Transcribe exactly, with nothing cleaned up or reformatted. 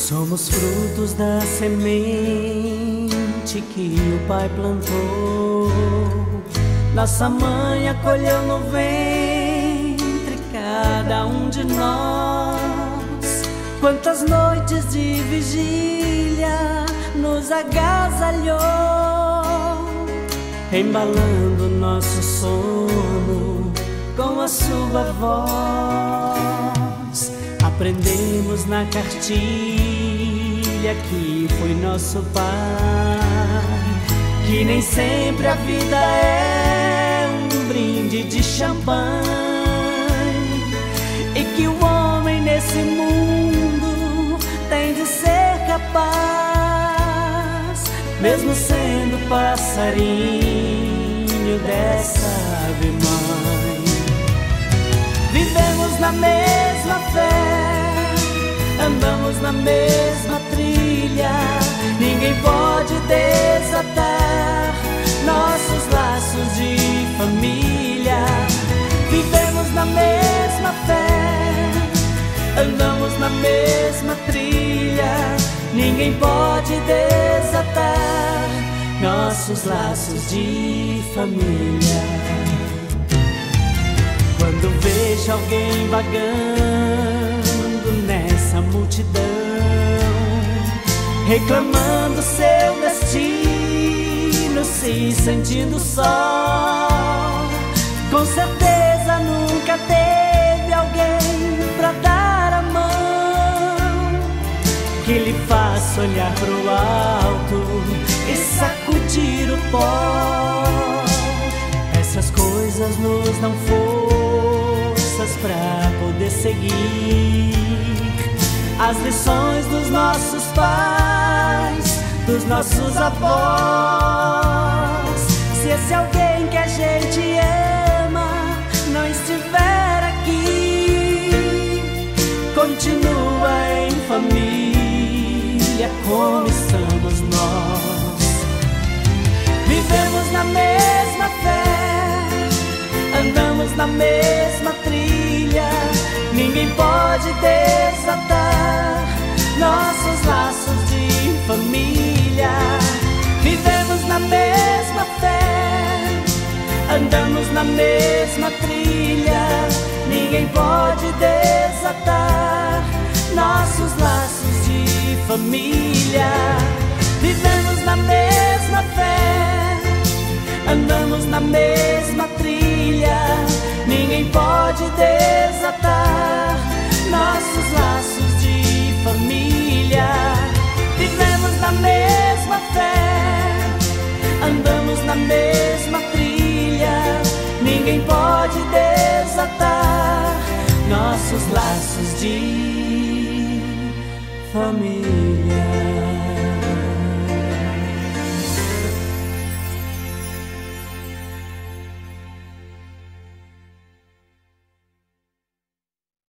Somos frutos da semente que o Pai plantou. Nossa mãe acolheu no ventre cada um de nós. Quantas noites de vigília nos agasalhou, embalando nosso sono com a sua voz. Aprendemos na cartilha que foi nosso pai, que nem sempre a vida é um brinde de champanhe, e que o homem nesse mundo tem de ser capaz, mesmo sendo passarinho dessa ave mãe. Vivemos na mesma fé, andamos na mesma trilha, ninguém pode desatar nossos laços de família. Vivemos na mesma fé, andamos na mesma trilha, ninguém pode desatar nossos laços de família. Quando vejo alguém vagando nessa multidão, reclamando seu destino, se sentindo só, com certeza nunca teve alguém pra dar a mão, que lhe faça olhar pro alto e sacudir o pó. Essas coisas nos dão forças pra poder seguir as lições dos nossos pais, dos nossos avós. Se esse alguém que a gente ama não estiver aqui, continua em família como estamos nós. Vivemos na mesma fé, andamos na mesma trilha, ninguém pode desatar nossos laços de família. Vivemos na mesma fé, andamos na mesma trilha, ninguém pode desatar nossos laços de família. Vivemos na mesma fé, andamos na mesma trilha, ninguém pode desatar nossos laços de família. Vivemos na mesma fé, andamos na mesma trilha, ninguém pode desatar nossos laços de família.